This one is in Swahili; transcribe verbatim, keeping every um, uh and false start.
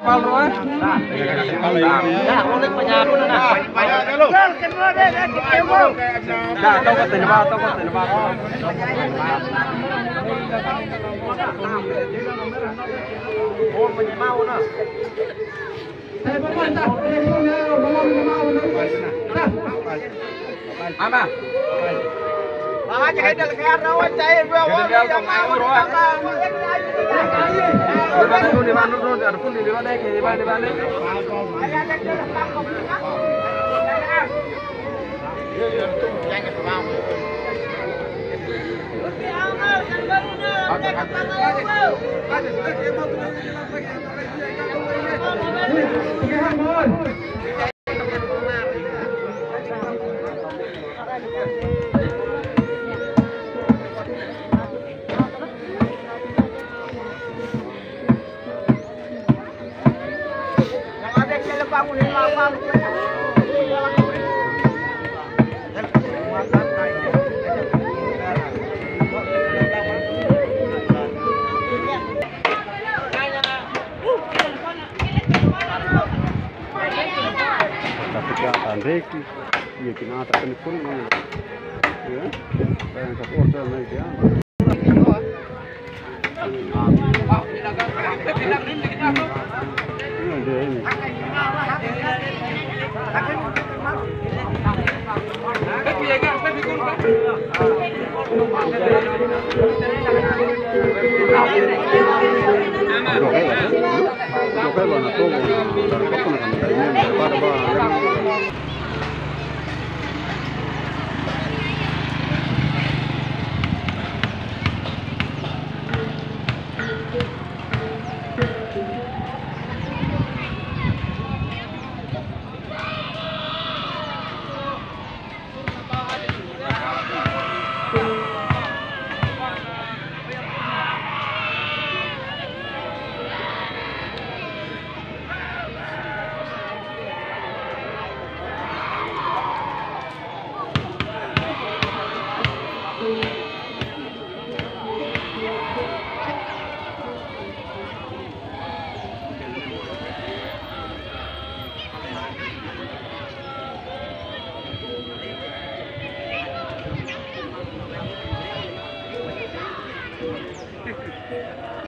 Palu eh. Dah, ulik banyak pun nah. Banyak dulu. Semua deh, dah, tahu kata ni bah, tahu kata ni bah. Oh, banyak mau nah. Saya pemerintah, Ama. Ah, jadi dah lekat rawan cai dua orang yang mau roh. Di mana tu di mana tu ada pun di mana ke di mana di mana. Reki, ya kena tak kena pun mana, ya, yang satu order naik dia. Ini dia ini. Oke, oke, mana tu? Dari apa nak kena ini? Pada bah.